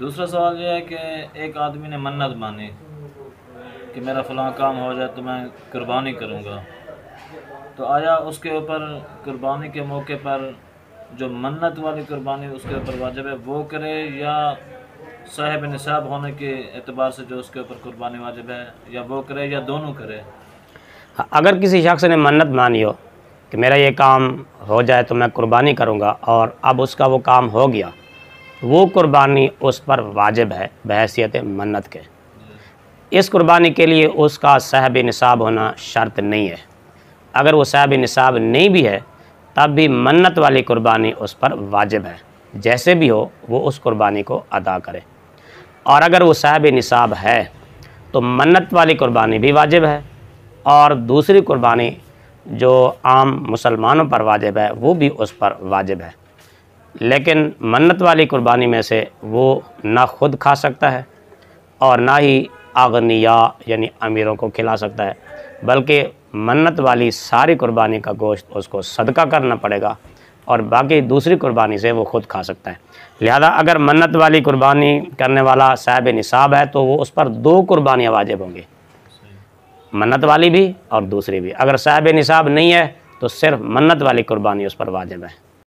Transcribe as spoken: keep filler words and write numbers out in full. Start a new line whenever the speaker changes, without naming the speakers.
दूसरा सवाल ये है कि एक आदमी ने मन्नत मानी कि मेरा फ़लाँ काम हो जाए तो मैं कुर्बानी करूँगा, तो आया उसके ऊपर कुर्बानी के मौके पर जो मन्नत वाली कुर्बानी उसके ऊपर वाजिब है वो करे, या साहिब निसाब होने के एतबार से जो उसके ऊपर कुर्बानी वाजिब है या वो करे, या दोनों करे?
अगर किसी शख्स ने मन्नत मानी हो कि मेरा ये काम हो जाए तो मैं कुर्बानी करूँगा और अब उसका वो काम हो गया, वो कुर्बानी उस पर वाजिब है बहैसियत मन्नत के। इस कुर्बानी के लिए उसका साहिब निसाब होना शर्त नहीं है। अगर वो साहिब निसाब नहीं भी है तब भी मन्नत वाली कुर्बानी उस पर वाजिब है, जैसे भी हो वो उस कुर्बानी को अदा करे। और अगर वो साहिब निसाब है तो मन्नत वाली कुर्बानी भी वाजिब है और दूसरी कुर्बानी जो आम मुसलमानों पर वाजिब है वो भी उस पर वाजिब है। लेकिन मन्नत वाली कुर्बानी में से वो ना खुद खा सकता है और ना ही आगनिया यानी अमीरों को खिला सकता है, बल्कि मन्नत वाली सारी कुर्बानी का गोश्त उसको सदका करना पड़ेगा और बाकी दूसरी कुर्बानी से वो खुद खा सकता है। लिहाजा अगर मन्नत वाली कुर्बानी करने वाला साहिब निसाब है तो वो उस पर दो कुर्बानियाँ वाजिब होंगी, मन्नत वाली भी और दूसरी भी। अगर साहिब निसाब नहीं है तो सिर्फ मन्नत वाली कुर्बानी उस पर वाजिब है।